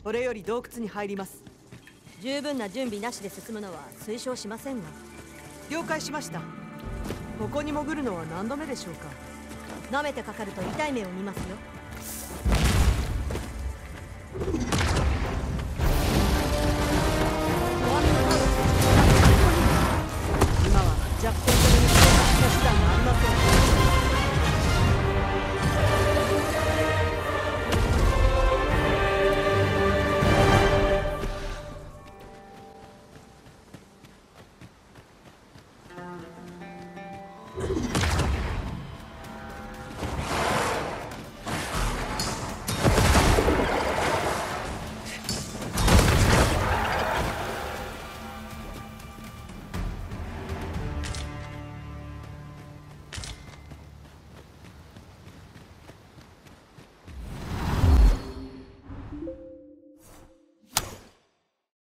これより洞窟に入ります。 十分な準備なしで進むのは推奨しませんが。 了解しました。ここに潜るのは何度目でしょうか。 舐めてかかると痛い目を見ますよ。